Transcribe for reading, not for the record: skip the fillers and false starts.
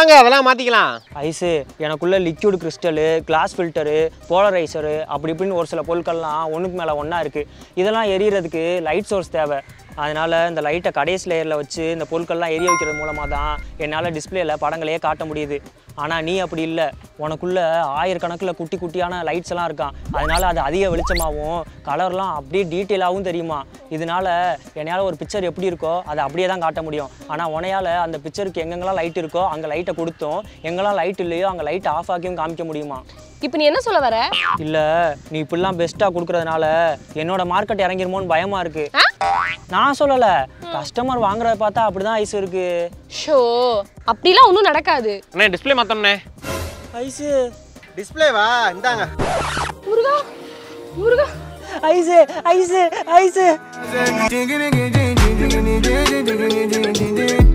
வாங்க அதெல்லாம் மாற்றிக்கலாம். ஐஸு எனக்குள்ள liquid crystal, glass filter, polarizer அப்படி இப்படின்னு ஒரு சில பொருட்கள்லாம் ஒன்றுக்கு மேலே ஒன்றா இருக்குது. இதெல்லாம் எரியறதுக்கு லைட் சோர்ஸ் தேவை. அதனால் இந்த லைட்டை கடைசி லேயரில் வச்சு இந்த பொருட்கள்லாம் எரிய வைக்கிறது மூலமாக தான் என்னால் டிஸ்பிளேயில் படங்களையே காட்ட முடியுது. ஆனால் நீ அப்படி இல்லை, உனக்குள்ளே ஆயிரக்கணக்கில் குட்டி குட்டியான லைட்ஸ் எல்லாம் இருக்கான். அதனால் அது அதிக வெளிச்சமாகவும் கலர்லாம் அப்படியே டீட்டெயிலாகவும் தெரியுமா. இதனால் என்னால் ஒரு பிக்சர் எப்படி இருக்கோ அதை அப்படியே தான் காட்ட முடியும். ஆனால் உனையால் அந்த பிக்சருக்கு எங்கெங்கெல்லாம் லைட் இருக்கோ அங்கே லைட்டை கொடுத்தோம், எங்கெல்லாம் லைட் இல்லையோ அங்கே லைட்டை ஆஃப் ஆக்கியும் காமிக்க முடியுமா? இப்போ நீ என்ன சொல்ல வர? இல்லை, நீ இப்படிலாம் பெஸ்ட்டாக கொடுக்குறதுனால என்னோட மார்க்கெட் இறங்கிருமோன்னு பயமாக இருக்குது. நான் சொல்லலை, கஸ்டமர் வாங்குறத பார்த்தா அப்படிதான் ஐஸ் இருக்கு. ஷோ, அப்படிலாம் ஒன்றும் நடக்காது. அண்ணே டிஸ்பிளே மாற்றோம்ண்ணே. ஐஸு டிஸ்பிளேவா இந்தாங்க. முருகா முருகா ஐஸு ஐஸு ஐஸு